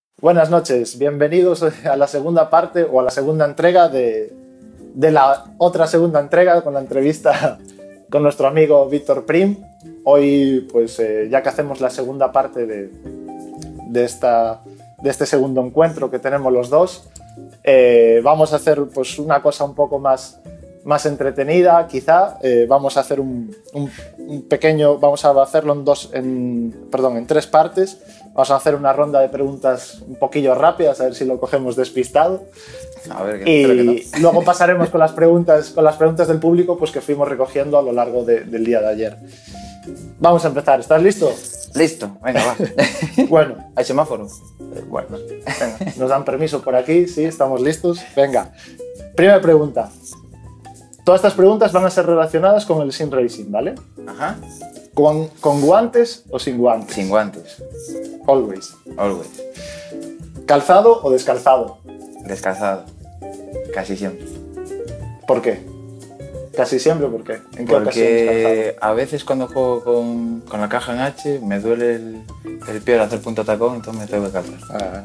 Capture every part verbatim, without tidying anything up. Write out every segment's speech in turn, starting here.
Buenas noches, bienvenidos a la segunda parte o a la segunda entrega de, de la otra segunda entrega con la entrevista con nuestro amigo Víctor Prim. Hoy, pues eh, ya que hacemos la segunda parte de, de, esta, de este segundo encuentro que tenemos los dos, eh, vamos a hacer pues, una cosa un poco más, más entretenida, quizá. Eh, vamos a hacer un, un, un pequeño, vamos a hacerlo en dos, en, perdón, en tres partes. Vamos a hacer una ronda de preguntas un poquillo rápidas, a ver si lo cogemos despistado. A ver, que, y que no. luego pasaremos con las preguntas, con las preguntas del público pues, que fuimos recogiendo a lo largo de, del día de ayer. Vamos a empezar. ¿Estás listo? Listo, venga, va. Bueno. ¿Hay semáforo? Eh, bueno, venga. Nos dan permiso por aquí, sí, estamos listos. Venga. Primera pregunta. Todas estas preguntas van a ser relacionadas con el sim racing, ¿vale? Ajá. ¿Con, ¿Con guantes o sin guantes? Sin guantes. Always. Always. ¿Calzado o descalzado? Descalzado. Casi siempre. ¿Por qué? Casi siempre, ¿por qué? ¿En qué ocasiones Porque calzado? a veces cuando juego con, con la caja en H me duele el, el pie al hacer punto tacón, entonces me tengo que calzar. Ah.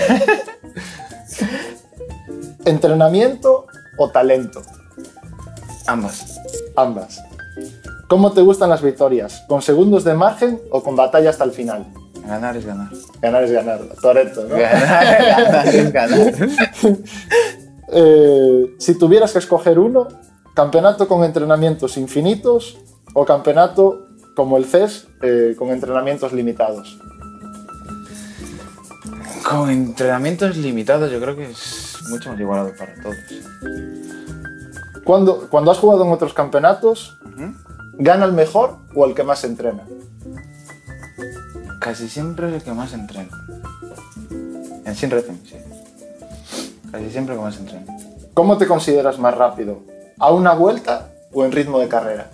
¿Entrenamiento o talento? Ambas. Ambas. ¿Cómo te gustan las victorias? ¿Con segundos de margen o con batalla hasta el final? Ganar es ganar. Ganar es ganar. Toretto, ¿no? Ganar, ganar es ganar. eh, si tuvieras que escoger uno, ¿campeonato con entrenamientos infinitos o campeonato como el C E S eh, con entrenamientos limitados? Con entrenamientos limitados yo creo que es mucho más igualado para todos. Cuando, cuando has jugado en otros campeonatos, Uh-huh. ¿gana el mejor o el que más entrena? Casi siempre es el que más entrena. En Sim Racing, sí. Casi siempre el que más entrena. ¿Cómo te consideras más rápido? ¿A una vuelta o en ritmo de carrera?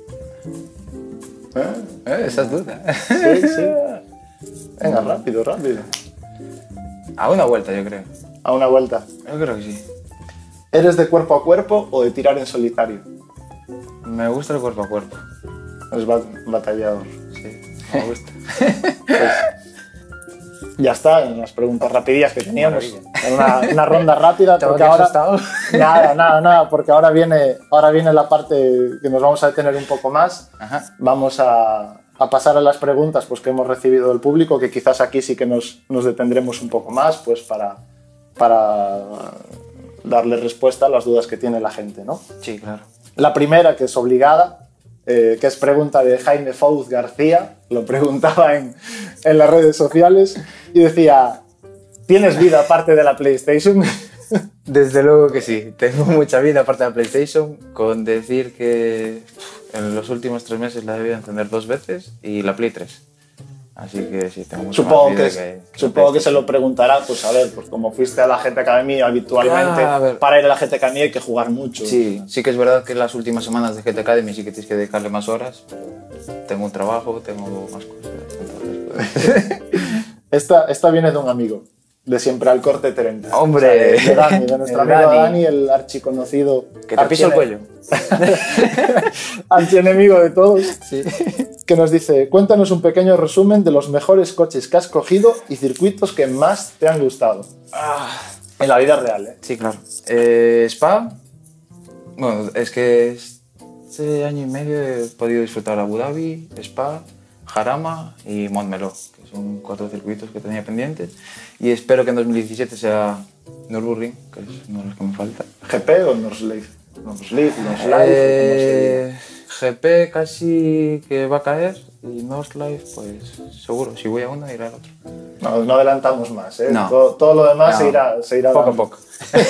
¿Eh? Eh, esa es duda. Sí, sí. Venga, rápido, rápido. A una vuelta, yo creo. A una vuelta. Yo creo que sí. ¿Eres de cuerpo a cuerpo o de tirar en solitario? Me gusta el cuerpo a cuerpo. Es bat batallador. Sí, me gusta. Pues, ya está, en las preguntas rapidillas que teníamos. Maravilla. En una, una ronda rápida. ¿Te Porque has ahora, asustado? nada, nada, nada, porque ahora viene, ahora viene la parte que nos vamos a detener un poco más. Ajá. Vamos a, a pasar a las preguntas pues, que hemos recibido del público, que quizás aquí sí que nos, nos detendremos un poco más pues, para, para darle respuesta a las dudas que tiene la gente, ¿no? Sí, claro. La primera, que es obligada, eh, que es pregunta de Jaime Fouz García, lo preguntaba en, en las redes sociales y decía, ¿tienes vida aparte de la PlayStation? Desde luego que sí. Tengo mucha vida aparte de la PlayStation, con decir que en los últimos tres meses la he debido encender dos veces y la Play tres. Así que sí, tengo mucha Supongo, más que, vida es, que, que supongo que se lo preguntará, pues a ver, pues como fuiste a la G T Academy habitualmente, Ah, a ver. para ir a la G T Academy hay que jugar mucho. Sí, sí que es verdad que las últimas semanas de G T Academy sí que tienes que dedicarle más horas, pero tengo un trabajo, tengo más cosas. Entonces, pues... esta, esta viene de un amigo, de Siempre al Corte treinta. ¡Hombre! O sea, de, de Dani, de nuestro El amigo Dani. Dani, el archiconocido. Que te pisa el cuello. Archienemigo de todos. Sí. Que nos dice, cuéntanos un pequeño resumen de los mejores coches que has cogido y circuitos que más te han gustado. Ah, En la vida real, ¿eh? sí, claro. Eh, Spa, bueno, es que este año y medio he podido disfrutar Abu Dhabi, Spa, Jarama y Montmeló, que son cuatro circuitos que tenía pendientes. Y espero que en dos mil diecisiete sea Nürburgring, que es uno de los que me falta. ¿G P o Norsleif? Norsleif, Norsleif, Eh, G P casi que va a caer y Nordschleife, pues seguro, si voy a uno iré al otro. no, no adelantamos más, ¿eh? No. Todo, todo lo demás No. se irá, se irá Poco a dando. poco.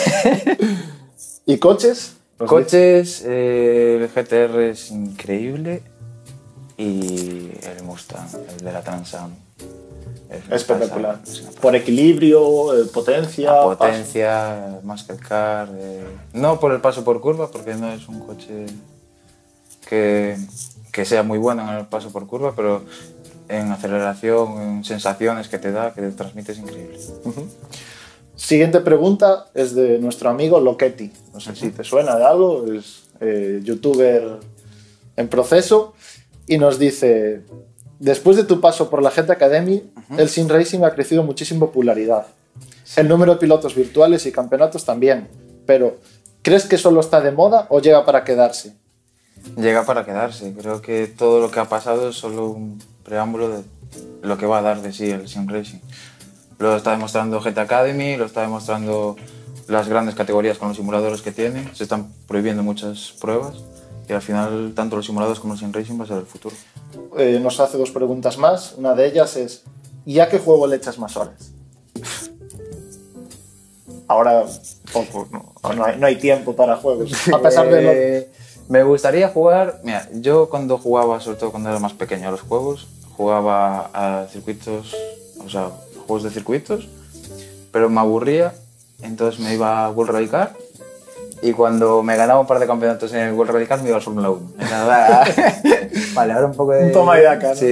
¿Y coches? Los Coches, eh, el G T R es increíble y el Mustang, el de la Transam. Es una Espectacular. pasada, es una Por equilibrio, eh, potencia. La potencia, más que el car. Eh, no por el paso por curva, porque no es un coche que, que sea muy bueno en el paso por curva, pero en aceleración, en sensaciones que te da, que te transmite, es increíble. Uh-huh. Siguiente pregunta es de nuestro amigo Loquetti. No sé si te suena de algo, es eh, youtuber en proceso y nos dice: Después de tu paso por la G T Academy, uh-huh. el Sim Racing ha crecido muchísimo en popularidad. Sí. El número de pilotos virtuales y campeonatos también. Pero, ¿crees que solo está de moda o llega para quedarse? Llega para quedarse. Creo que todo lo que ha pasado es solo un preámbulo de lo que va a dar de sí el Sim Racing. Lo está demostrando G T Academy, lo está demostrando las grandes categorías con los simuladores que tiene. Se están prohibiendo muchas pruebas y al final tanto los simuladores como el Sim Racing va a ser el futuro. Eh, nos hace dos preguntas más. Una de ellas es, ¿y a qué juego le echas más horas? Ahora poco, no, no, hay, no hay tiempo para juegos. A pesar de lo... eh, me gustaría jugar... Mira, yo cuando jugaba, sobre todo cuando era más pequeño a los juegos, jugaba a circuitos, o sea, juegos de circuitos, pero me aburría, entonces me iba a World Rally Car y cuando me ganaba un par de campeonatos en el World Rally Car me iba al Fórmula uno. Vale, ahora un poco de... Un toma y daca, ¿no? Sí.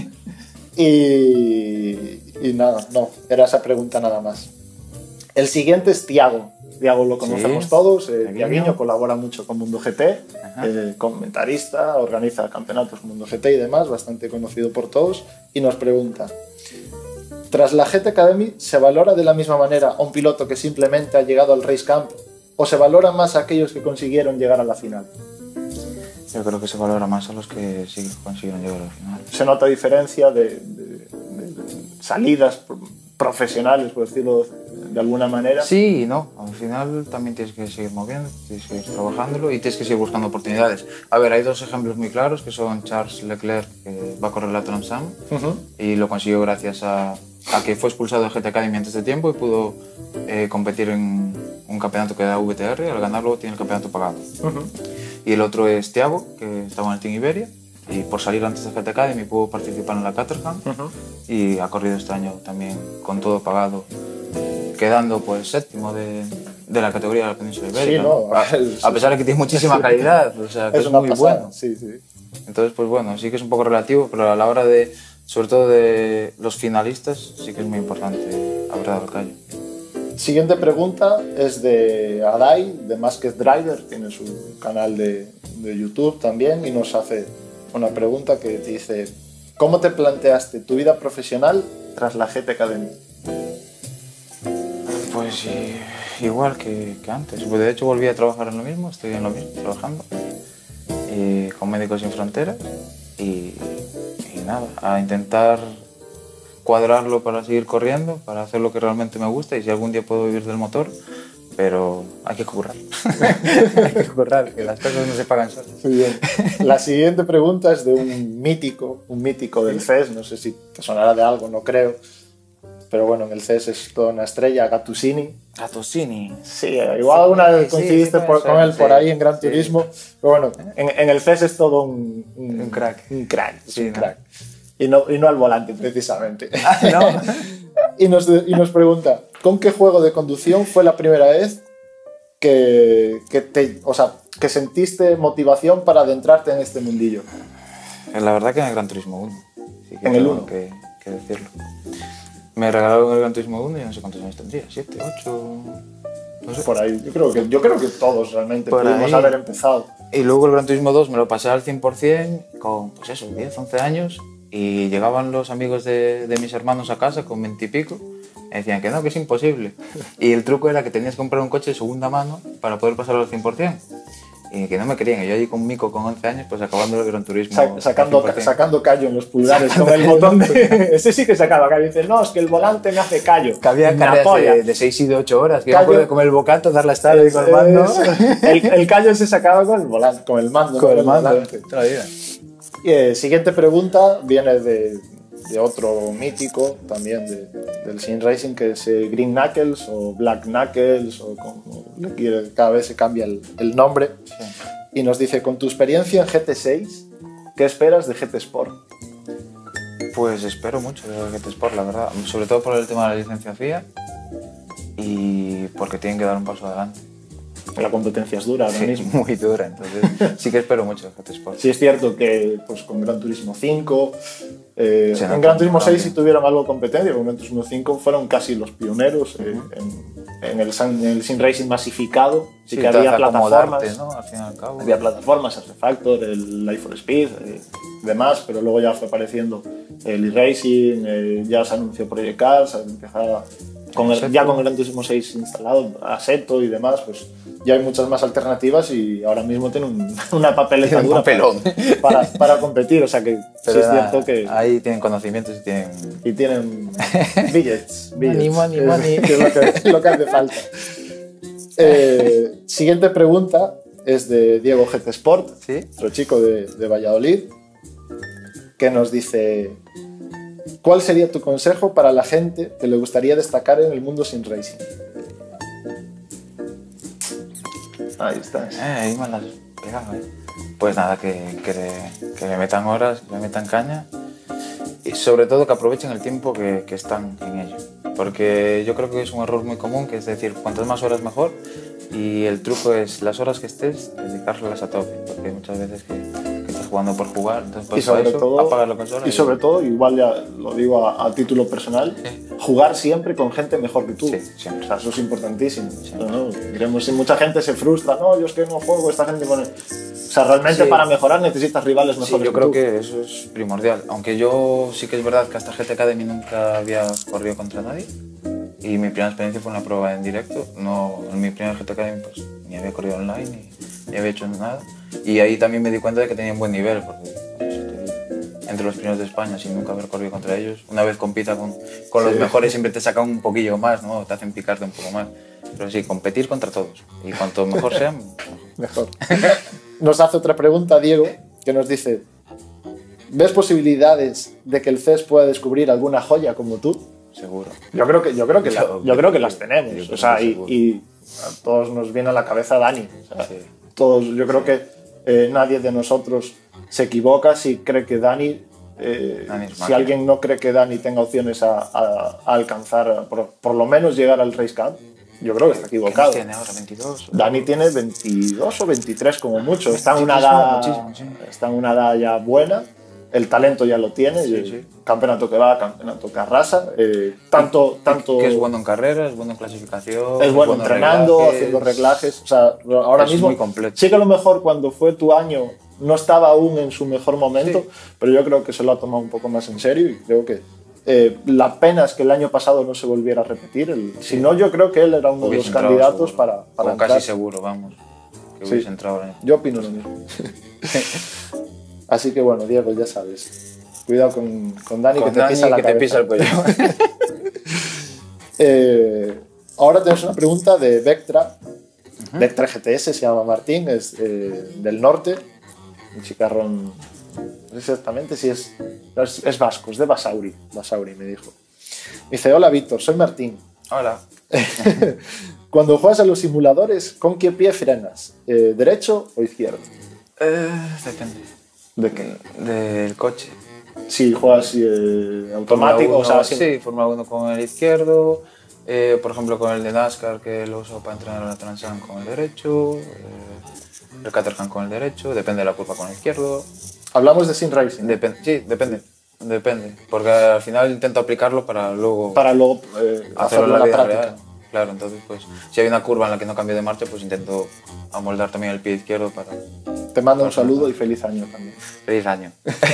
Y, y nada, no, era esa pregunta nada más. El siguiente es Tiago. Tiago lo conocemos sí, todos, eh, Tiaguinho colabora mucho con Mundo G T, eh, comentarista, organiza campeonatos Mundo G T y demás, bastante conocido por todos, y nos pregunta, tras la G T Academy, ¿se valora de la misma manera a un piloto que simplemente ha llegado al Race Camp o se valora más a aquellos que consiguieron llegar a la final? Yo creo que se valora más a los que sí consiguieron llegar a la final. ¿Se nota diferencia de, de, de salidas profesionales, por decirlo de alguna manera? Sí y no. Al final también tienes que seguir moviendo, tienes que seguir trabajándolo y tienes que seguir buscando oportunidades. A ver, hay dos ejemplos muy claros, que son Charles Leclerc, que va a correr la Trans-Am, uh-huh. y lo consiguió gracias a, a que fue expulsado de G T Academy antes de tiempo y pudo eh, competir en un campeonato que da V T R, al ganarlo tiene el campeonato pagado. Uh-huh. Y el otro es Thiago, que estaba en el Team Iberia, y por salir antes de G T Academy pudo participar en la Caterham, uh-huh. y ha corrido este año también con todo pagado, quedando pues séptimo de, de la categoría de la península ibérica. Sí, no, a, a pesar de que tiene muchísima calidad, o sea, que es, es muy pasada. bueno. Sí, sí. Entonces, pues bueno, sí que es un poco relativo, pero a la hora de, sobre todo de los finalistas, sí que es muy importante haber dado el callo. Siguiente pregunta es de Adai, de Masked Driver, tiene su canal de, de YouTube también, y nos hace una pregunta que dice, ¿cómo te planteaste tu vida profesional tras la G T Academy? Pues y, igual que, que antes. Pues de hecho volví a trabajar en lo mismo, estoy en lo mismo, trabajando y con Médicos Sin Fronteras y, y nada, a intentar cuadrarlo para seguir corriendo, para hacer lo que realmente me gusta y si algún día puedo vivir del motor, pero hay que currar. Hay que currar, que las cosas no se pagan solas. Muy bien. La siguiente pregunta es de un mítico, un mítico del C E S, no sé si te sonará de algo, no creo. Pero bueno, en el C E S es toda una estrella, Gattussini. Gattussini. Sí, igual alguna vez sí, coincidiste sí, por, con él sí, por ahí en Gran sí. Turismo. Pero bueno, en, en el C E S es todo un, un, un crack. Un crack, sí, un ¿no? crack. Y no, y no al volante, precisamente. Ah, ¿no? y, nos, y nos pregunta, ¿con qué juego de conducción fue la primera vez que, que, te, o sea, que sentiste motivación para adentrarte en este mundillo? La verdad que en el Gran Turismo uno. Sí que en el uno. Que, que decirlo. Me regalaron el Gran Turismo uno y no sé cuántos años tendría, siete, ocho... No sé. Por ahí, yo creo que, yo creo que todos realmente Por pudimos ahí. haber empezado. Y luego el Gran Turismo dos me lo pasé al cien por cien con, pues eso, diez, once años y llegaban los amigos de, de mis hermanos a casa con veinte y pico y decían que no, que es imposible. Y el truco era que tenías que comprar un coche de segunda mano para poder pasarlo al cien por cien. Y que no me querían, y yo allí con Mico con once años, pues acabando el Gran Turismo. Sa sacando, sacando callo en los pulgares con el botón de... Ese sí que sacaba callo. Dice, no, es que el volante me hace callo. Que había carreras de, de seis y de ocho horas, que callo, yo comer el bocato, dar la estada y con el mando. El, el callo se sacaba con el volante, con el mando. Con el mando, toda la vida. Y, eh, siguiente pregunta viene de, de otro mítico también de, del Sim Racing, que es eh, Green Knuckles o Black Knuckles, o como le quiere, cada vez se cambia el, el nombre. Sí. Y nos dice, con tu experiencia en G T seis, ¿qué esperas de G T Sport? Pues espero mucho de G T Sport, la verdad. Sobre todo por el tema de la licencia F I A y porque tienen que dar un paso adelante. La competencia es dura ahora sí, mismo. Muy dura, entonces sí que espero mucho de G T Sport. Sí es cierto que pues, con Gran Turismo cinco, eh, en Gran Turismo seis sí tuvieron algo de competencia, con Gran Turismo cinco fueron casi los pioneros eh, uh-huh. en, en el, en el Sim Racing masificado sí, sí que había plataformas, ¿no? Al fin y al cabo. Había plataformas, el Refactor, el Life for Speed y demás, pero luego ya fue apareciendo el e-Racing, eh, ya se anunció Project Cars, empezaba con el, ya con el Gran Turismo seis instalado, Assetto y demás, pues ya hay muchas más alternativas y ahora mismo tiene un, una papeleta dura para, para, para competir, o sea que pero sí es cierto que... Ahí tienen conocimientos y tienen... Y tienen billets, Money, billets money, money. que es lo que, lo que hace falta. Eh, siguiente pregunta es de Diego G T Sport, ¿Sí? otro chico de, de Valladolid, que nos dice: ¿cuál sería tu consejo para la gente que le gustaría destacar en el mundo Sim Racing? Ahí estás. Eh, ahí me las pegaba, ¿eh? Pues nada, que, que, le, que le metan horas, que le metan caña y sobre todo que aprovechen el tiempo que, que están en ello. Porque yo creo que es un error muy común, que es decir, cuantas más horas mejor, y el truco es las horas que estés, dedicarlas a tope, porque muchas veces que, que estás jugando por jugar, entonces pues y sobre para eso, todo, apagar la consola. Y, y sobre todo, igual ya lo digo a, a título personal, sí. jugar siempre con gente mejor que tú. Sí, siempre. O sea, eso es importantísimo. ¿No? ¿No? Diremos, si mucha gente se frustra, no, yo es que no juego, esta gente con... O sea, realmente sí. para mejorar necesitas rivales mejores. Sí, yo que creo tú. que eso es primordial. Aunque yo sí que es verdad que hasta G T Academy nunca había corrido contra nadie. Y mi primera experiencia fue una prueba en directo. No, en mi primera G T Academy pues, ni había corrido online, ni, ni había hecho nada. Y ahí también me di cuenta de que tenía un buen nivel, porque pues, estoy entre los primeros de España sin nunca haber corrido contra ellos. Una vez compita con, con sí. los mejores siempre te sacan un poquillo más, ¿no? Te hacen picarte un poco más. Pero sí, competir contra todos. Y cuanto mejor sean, mejor. Nos hace otra pregunta Diego, que nos dice: ¿ves posibilidades de que el C E S pueda descubrir alguna joya como tú? Seguro. Yo creo que, yo creo que, la, yo creo que las tenemos. O sea, y, y a todos nos viene a la cabeza Dani. O sea, sí. todos, yo creo que eh, nadie de nosotros se equivoca si cree que Dani, eh, Dani si alguien no cree que Dani tenga opciones a, a, a alcanzar, por, por lo menos llegar al Race Cup. Yo creo que está equivocado. ¿Qué tiene ahora? ¿veintidós? Dani tiene veintidós o veintitrés como mucho. Está en una edad, sí. está en una edad ya buena. El talento ya lo tiene. Sí, sí. Campeonato que va, campeonato que arrasa. Eh, tanto, tanto, que es bueno en carreras, es bueno en clasificación. Es bueno, bueno entrenando, reglajes. haciendo reglajes. O sea, ahora es mismo. Muy completo. Sí que a lo mejor cuando fue tu año no estaba aún en su mejor momento, sí. pero yo creo que se lo ha tomado un poco más en serio y creo que. Eh, la pena es que el año pasado no se volviera a repetir. El, sí. Si no, yo creo que él era uno hubiese de los candidatos seguro. para, para entrar. Casi seguro, vamos. Que sí. hubiese entrado en... Yo opino lo mismo. Así que bueno, Diego, ya sabes. Cuidado con, con Dani, con que te Dani, pisa la que cabeza. te pisa el cuello. eh, ahora tenemos una pregunta de Vectra. Uh-huh. Vectra G T S, se llama Martín, es eh, del norte. Un chicarrón... No sé exactamente si es, es, es vasco, es de Basauri, Basauri me dijo. Me dice: hola Víctor, soy Martín. Hola. Cuando juegas a los simuladores, ¿con qué pie frenas? Eh, ¿Derecho o izquierdo? Eh, depende. ¿De qué? Del coche. Si juegas eh, automático, uno, o sea... Sí, sí, Fórmula uno con el izquierdo, eh, por ejemplo con el de NASCAR que lo uso para entrenar la Transam con el derecho, eh, el Caterham con el derecho, depende de la curva con el izquierdo. Hablamos de Sim Racing. Dep sí, depende, depende, porque al final intento aplicarlo para luego, para luego eh, hacerlo en la, la práctica. Real. Claro, entonces pues si hay una curva en la que no cambio de marcha, pues intento amoldar también el pie izquierdo para... Te mando un saludo y feliz año también. Feliz año.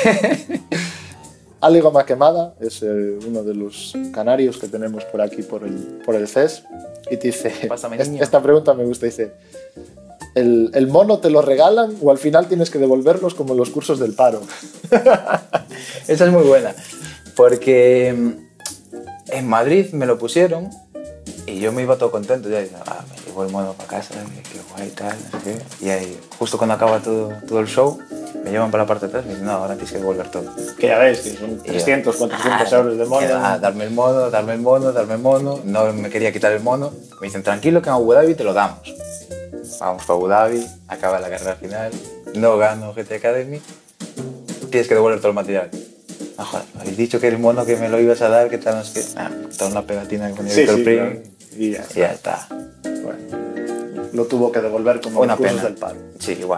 Ale Goma Quemada es eh, uno de los canarios que tenemos por aquí, por el, por el C E S, y te dice, Pásame, es, esta pregunta me gusta, dice, ¿el, ¿el mono te lo regalan o al final tienes que devolverlos como en los cursos del paro? Esa es muy buena, porque en Madrid me lo pusieron y yo me iba todo contento, ya dije, ah, me llevo el mono para casa, qué guay tal, no sé qué. Y ahí, justo cuando acaba todo, todo el show, me llevan para la parte de atrás y me dicen, no, ahora tienes que devolver todo. Que ya ves, que son trescientos, cuatrocientos ah, euros de mono. Ah, darme el mono, darme el mono, darme el mono. No me quería quitar el mono. Me dicen, tranquilo que en Abu Dhabi te lo damos. Vamos para Abu Dhabi, acaba la carrera final, no gano G T Academy, tienes que devolver todo el material. Ah, joder, habéis dicho que el mono que me lo ibas a dar, que tal, no sé qué. Ah, toda una pegatina que ponía sí, Víctor sí, Prim. claro. Y ya, y ya está. Bueno, lo tuvo que devolver como una los cursos pena. del paro. Sí, igual.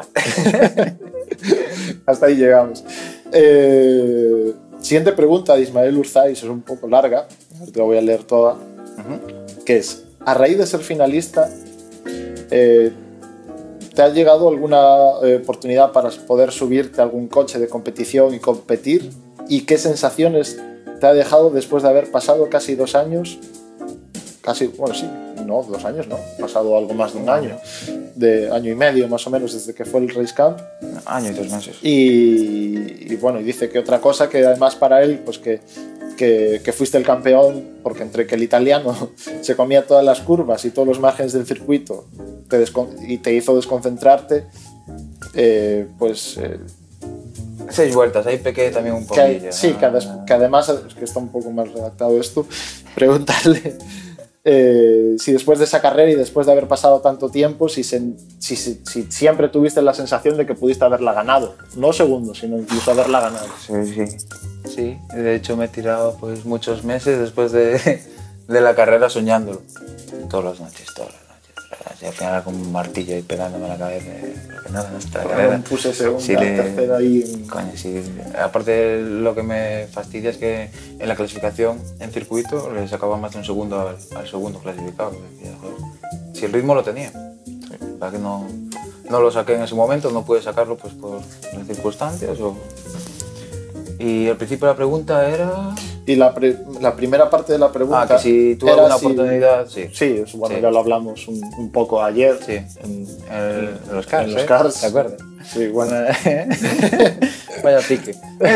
Hasta ahí llegamos. Eh, siguiente pregunta de Ismael Urzais, es un poco larga, te la voy a leer toda, uh-huh. que es, a raíz de ser finalista, eh, ¿te ha llegado alguna eh, oportunidad para poder subirte a algún coche de competición y competir? ¿Y qué sensaciones te ha dejado después de haber pasado casi dos años? Casi, bueno, sí, no, dos años, no. Ha pasado algo más de un año, de año y medio más o menos desde que fue el Race Camp. Año y dos meses. Y, y bueno, y dice que otra cosa que además para él, pues que, que, que fuiste el campeón, porque entre que el italiano se comía todas las curvas y todos los márgenes del circuito te y te hizo desconcentrarte, eh, pues... Eh, Seis vueltas, ahí pequé también un poquillo. Que, sí, que, que además, es que está un poco más redactado esto, preguntarle... Eh, si después de esa carrera y después de haber pasado tanto tiempo, si, se, si, si, si siempre tuviste la sensación de que pudiste haberla ganado, no segundo, sino incluso haberla ganado. Sí, sí, sí. De hecho me he tirado pues muchos meses después de, de la carrera soñándolo, todas las noches, todas las noches. Y al final con un martillo ahí pegándome a la cabeza, que no, no está la carrera. Puse segunda, sí, le, tercera y... Coño, sí. Aparte lo que me fastidia es que en la clasificación en circuito le sacaba más de un segundo al, al segundo clasificado. Decía, joder, si el ritmo lo tenía, para que no, no lo saqué en ese momento, no pude sacarlo pues por las circunstancias. O... Y al principio la pregunta era... Y la, pre, la primera parte de la pregunta... Ah, que si tuve alguna si, oportunidad, sí. Sí, es, bueno, sí. Ya lo hablamos un, un poco ayer. Sí, en, en, en los cars, en los ¿eh? cars. ¿Te acuerdas? Sí, bueno. Vaya pique.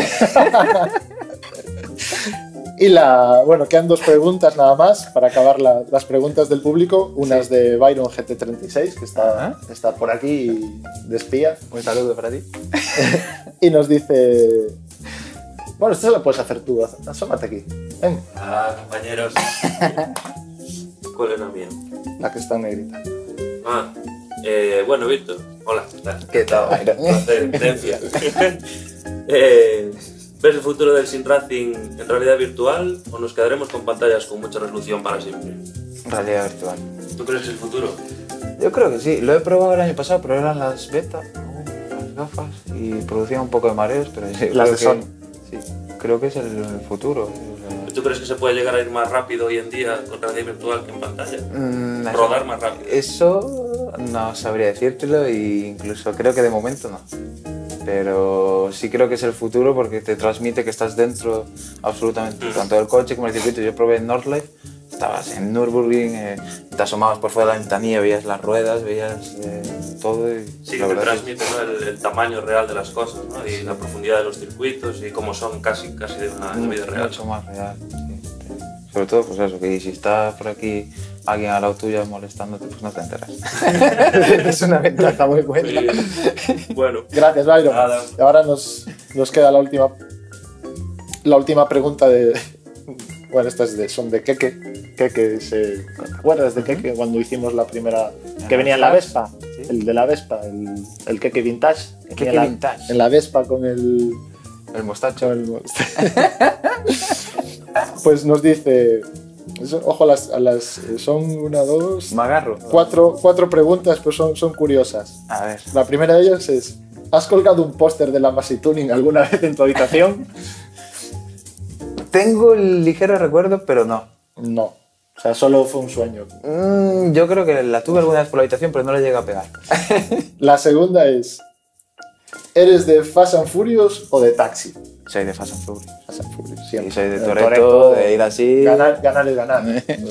Y la, bueno, quedan dos preguntas nada más para acabar la, las preguntas del público. Una es sí. de Byron G T treinta y seis, que está, ¿Ah? está por aquí de espía. Un saludo para ti. Y nos dice... Bueno, esto lo puedes hacer tú, asómate aquí. Ven. Ah, compañeros. ¿Cuál es la mía? La que está en negrita. Ah, eh, bueno, Víctor. Hola, ¿qué tal? ¿Qué tal? Placer, evidencia. eh, ¿Ves el futuro del Sim Racing en realidad virtual o nos quedaremos con pantallas con mucha resolución para siempre? Realidad virtual. ¿Tú crees que es el futuro? Yo creo que sí. Lo he probado el año pasado, pero eran las beta, las gafas, y producía un poco de mareos, pero sí. Las de Sony. Sí, creo que es el futuro. ¿Tú crees que se puede llegar a ir más rápido hoy en día con realidad virtual que en pantalla? Mm, Rodar más rápido. Eso no sabría decírtelo e incluso creo que de momento no. Pero sí creo que es el futuro porque te transmite que estás dentro absolutamente, mm. tanto del coche como del circuito. Yo probé en Nordlife, estabas en Nürburgring, eh, te asomabas por fuera de la ventanilla, veías las ruedas, veías eh, todo. Y sí, que te transmite, ¿no? el, el tamaño real de las cosas, ¿no? Y la profundidad de los circuitos y cómo son casi, casi de una de vida real. Mucho más real, sí. Sobre todo, pues eso, que si está por aquí alguien al lado tuyo molestándote, pues no te enteras. Es una ventaja muy buena. Sí. Bueno. Gracias, Byron. Nada. Y ahora nos, nos queda la última, la última pregunta de... Bueno, estas de, son de Keke. Keke se, ¿te acuerdas de Keke cuando hicimos la primera? Que venía en la Vespa. ¿Sí? El de la Vespa, el, el Keke Vintage. El Keke la, Vintage. En la Vespa con el... El mostacho. El mostacho. Pues nos dice... Ojo, las, a las, son una, dos... Me agarro. Cuatro, cuatro preguntas, pues son, son curiosas. A ver. La primera de ellas es... ¿Has colgado un póster de la Massey Tuning alguna vez en tu habitación? Tengo el ligero recuerdo, pero no. No. O sea, solo fue un sueño. Mm, yo creo que la tuve alguna vez por la habitación, pero no le llega a pegar. La segunda es... ¿Eres de Fast and Furious o de Taxi? Soy de Fast and Furious. Fast and Furious, siempre. Y soy de Toretto, de ir así... Ganar, ganar es ganar.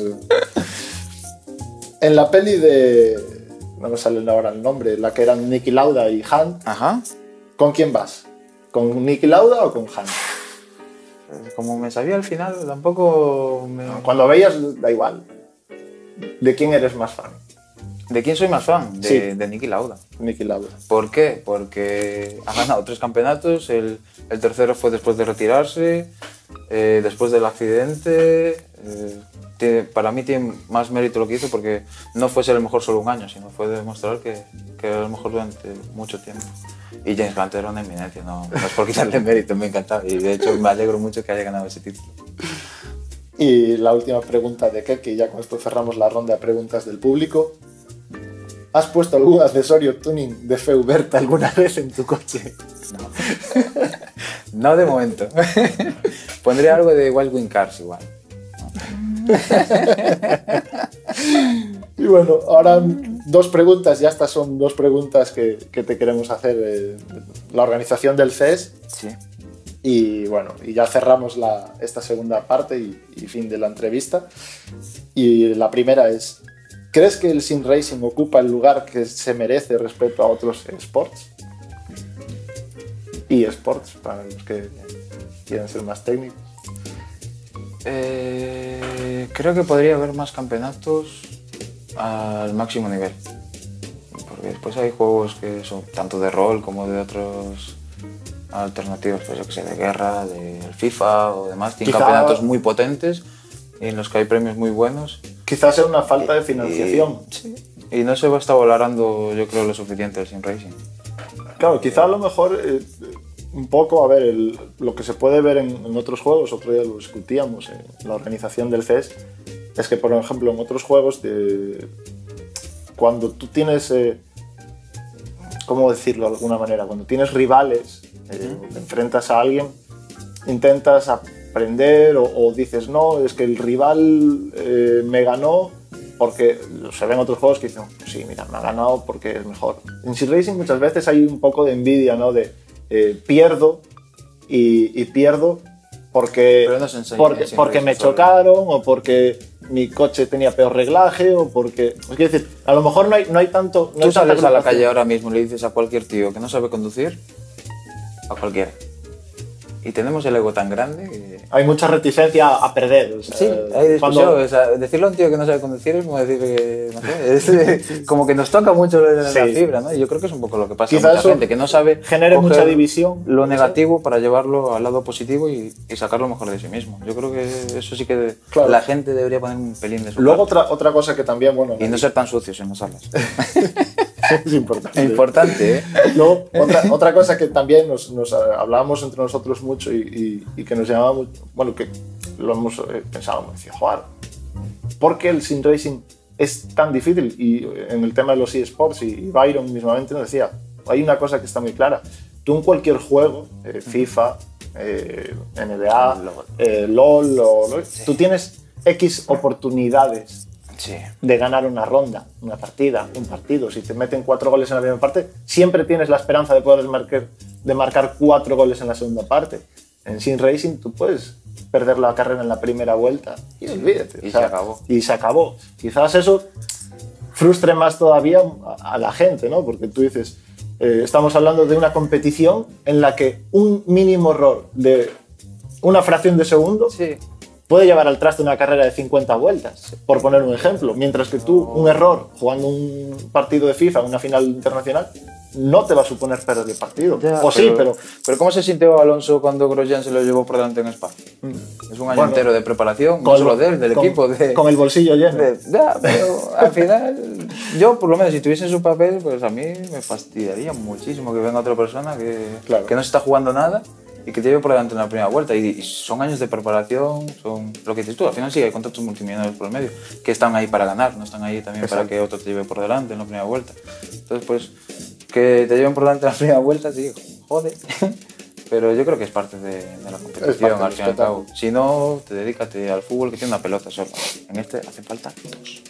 En la peli de... No me sale ahora el nombre. La que eran Niki Lauda y Han. Ajá. ¿Con quién vas? ¿Con Niki Lauda o con Han? Como me sabía al final, tampoco me... Cuando veías, da igual. ¿De quién eres más fan? ¿De quién soy más fan? De, sí. de Niki Lauda. Niki Lauda. ¿Por qué? Porque ha ganado tres campeonatos, el, el tercero fue después de retirarse, eh, después del accidente. Eh, tiene, para mí tiene más mérito lo que hizo porque no fue ser el mejor solo un año, sino fue demostrar que, que era el mejor durante mucho tiempo. Y James Hunt era una eminencia, no, no es por quitarle mérito, me encantaba y de hecho me alegro mucho que haya ganado ese título. Y la última pregunta de Keke, ya con esto cerramos la ronda de preguntas del público. ¿Has puesto algún accesorio tuning de Feuberta alguna vez en tu coche? No, no de momento. Pondría algo de Wild Wing Cars igual. No, Y bueno, ahora dos preguntas, ya estas son dos preguntas que, que te queremos hacer. Eh, la organización del C E S. Sí. Y bueno, y ya cerramos la, esta segunda parte y, y fin de la entrevista. Y la primera es, ¿crees que el Sim Racing ocupa el lugar que se merece respecto a otros sports? Y sports, para los que quieran ser más técnicos. Eh, creo que podría haber más campeonatos al máximo nivel. Porque después hay juegos que son tanto de rol como de otros alternativos, pues yo que sé, de guerra, de FIFA o demás. Tienen Quizá, campeonatos muy potentes en los que hay premios muy buenos. Quizás sea una falta de financiación. Y, sí, y no se va a estar valorando, yo creo, lo suficiente el Sim Racing. Claro, quizá a lo mejor eh, un poco, a ver, el, lo que se puede ver en, en otros juegos, otro día lo discutíamos en la organización del C E S, es que, por ejemplo, en otros juegos, de, cuando tú tienes, eh, ¿cómo decirlo de alguna manera? Cuando tienes rivales, eh, te enfrentas a alguien, intentas aprender o, o dices, no, es que el rival eh, me ganó, porque se ven otros juegos que dicen, pues sí, mira, me ha ganado porque es mejor. En Sim Racing muchas veces hay un poco de envidia, ¿no? De eh, pierdo y, y pierdo porque, Pero no se enseña, porque, Sim porque Racing me solo. chocaron o porque mi coche tenía peor reglaje o porque... Es decir, a lo mejor no hay, no hay tanto... No Tú hay tanta sales a la agrupación. calle ahora mismo y le dices a cualquier tío que no sabe conducir, a cualquiera. Y tenemos el ego tan grande que... Hay mucha reticencia a, a perder. O sea, Sí, hay discusión. cuando- O sea, decirle a un tío que no sabe conducir es como decir que, no sé, es eh, como que nos toca mucho la, la Sí. fibra, ¿no? Y yo creo que es un poco lo que pasa Quizá a mucha eso gente, que no sabe genere coger mucha división. lo negativo para llevarlo al lado positivo y, y sacar lo mejor de sí mismo. Yo creo que eso sí que Claro. la gente debería poner un pelín de su Luego parte. otra, otra cosa que también, bueno... Y no ser tan sucios en las salas. es importante. Es importante, ¿eh? Luego, otra, otra cosa que también nos, nos hablábamos entre nosotros mucho y, y, y que nos llamaba mucho, bueno, que lo hemos eh, pensado, me decía, joder, ¿por qué el Sim Racing es tan difícil? Y en el tema de los eSports, y, y Byron mismamente nos decía, hay una cosa que está muy clara, tú en cualquier juego, eh, FIFA, eh, N B A, LOL. eh, LOL, o, ¿no? Tú tienes X oportunidades Sí. de ganar una ronda, una partida, un partido. Si te meten cuatro goles en la primera parte, siempre tienes la esperanza de poder marcar, de marcar cuatro goles en la segunda parte. En Sim Racing tú puedes perder la carrera en la primera vuelta y olvídate. Y se acabó. Y se acabó. Quizás eso frustre más todavía a, a la gente, ¿no? Porque tú dices, eh, estamos hablando de una competición en la que un mínimo error de una fracción de segundo Sí. puede llevar al traste una carrera de cincuenta vueltas, por poner un ejemplo. Mientras que tú, un error jugando un partido de FIFA, una final internacional, no te va a suponer perder el partido. Ya, o sí, pero... Pero ¿cómo se sintió Alonso cuando Grosjean se lo llevó por delante en Spa? Es un año Bueno, entero de preparación, no con- solo de él, del con- equipo. De, con el bolsillo lleno. de- ya, pero al final, yo por lo menos si tuviese su papel, pues a mí me fastidiaría muchísimo que venga otra persona que, Claro. que no se está jugando nada y que te lleve por delante en la primera vuelta. Y, y son años de preparación, son lo que dices tú, al final sí hay contratos multimillonarios por el medio, que están ahí para ganar, no están ahí también Exacto. para que otro te lleve por delante en la primera vuelta. Entonces, pues, que te lleven por delante en la primera vuelta, sí, jode. Pero yo creo que es parte de, de la competición, Es parte al del fin y al cabo. Si no, te dedícate al fútbol que tiene una pelota solo. En este hace falta dos.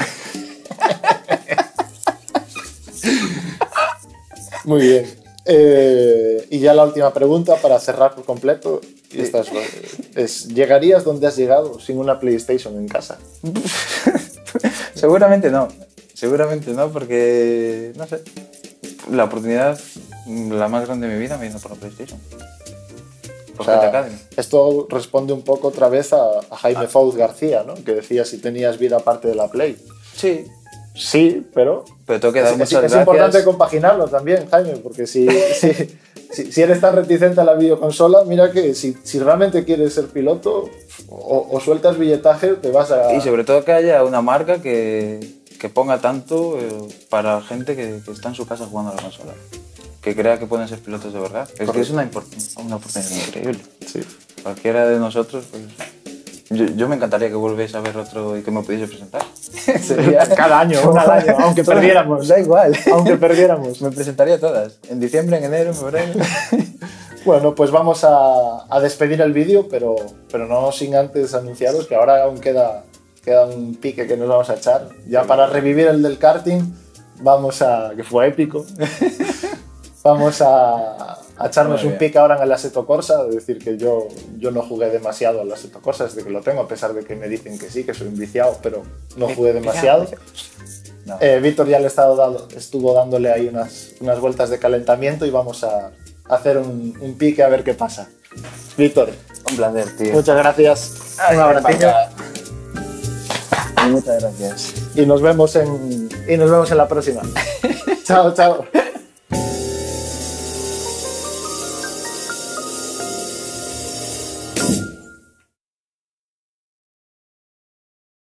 Muy bien. Eh, y ya la última pregunta para cerrar por completo. Y esta es, es, ¿llegarías donde has llegado sin una PlayStation en casa? Seguramente no. Seguramente no, porque, no sé, la oportunidad, la más grande de mi vida me vino por la PlayStation. O Por sea, G T Academy. esto responde un poco otra vez a, a Jaime Fouz García, ¿no? Que decía si tenías vida aparte de la Play. Sí, Sí, pero pero tengo que dar es, muchas es- es gracias. importante compaginarlo también, Jaime, porque si, si, si, si eres tan reticente a la videoconsola, mira que si, si realmente quieres ser piloto o, o sueltas billetaje, te vas a... Y sobre todo que haya una marca que, que ponga tanto eh, para gente que, que está en su casa jugando a la consola. Que crea que pueden ser pilotos de verdad. Es que es una, import- una oportunidad increíble. Sí. Cualquiera de nosotros, pues... Yo, yo me encantaría que volviese a ver otro y que me pudiese presentar. Sería... Cada año, una al año, aunque perdiéramos. Da igual. Aunque perdiéramos. Me presentaría todas. En diciembre, en enero, en febrero. Bueno, pues vamos a, a despedir el vídeo, pero, pero no sin antes anunciaros que ahora aún queda, queda un pique que nos vamos a echar. Ya para revivir el del karting, vamos a... que fue épico. Vamos a, a echarnos un pique ahora en el Assetto Corsa, es decir, que yo, yo no jugué demasiado al Assetto Corsa desde que lo tengo, a pesar de que me dicen que sí, que soy un viciado, pero no jugué demasiado. No. Eh, Víctor ya le estado dado, estuvo dándole ahí unas, unas vueltas de calentamiento y vamos a hacer un, un pique a ver qué pasa. Víctor, Un placer, tío. muchas gracias. Ay, un abrazo. Muchas gracias. Y nos vemos en, y nos vemos en la próxima. Chao, chao.